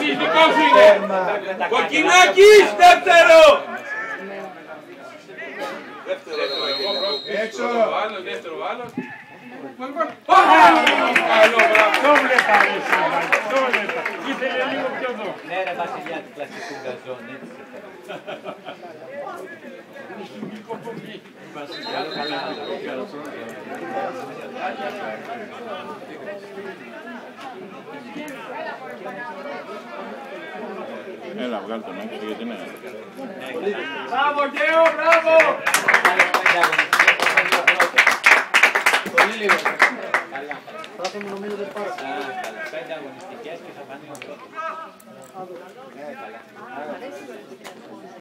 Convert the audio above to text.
Κοκκινάκης, δικό σου είναι! Κοκκινάκης, δεύτερο! Έξω! Δεύτερο άλλος. Το βλέπα, το βλέπα. Ήθελε λίγο πιο εδώ. Ναι ρε Βασιλιά του κλασικού γκαζόν, έτσι. Έλα, βγάλ' τον έξω, γιατί ναι. Μπράβο, Τέο, μπράβο! Πολύ λίγο. Καλά. Πρώτα μου νομίζω δεν πάρω. Πέντε αγωνιστικές και θα πάνε ο πρώτος. Καλά.